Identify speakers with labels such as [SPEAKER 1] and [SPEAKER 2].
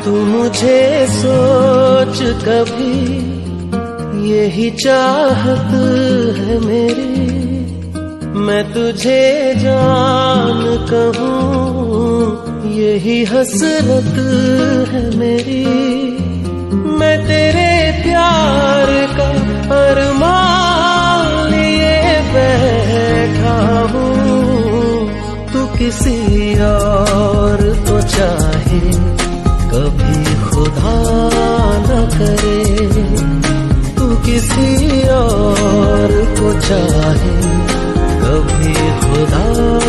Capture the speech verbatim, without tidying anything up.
[SPEAKER 1] तू मुझे सोच कभी, यही चाहत है मेरी। मैं तुझे जान कहूँ, यही हसरत है मेरी। मैं तेरे प्यार का अरमान लिए बैठा हूँ। तू किसी और को चाहे, कभी खुदा न करे। तू किसी और को चाहे, कभी खुदा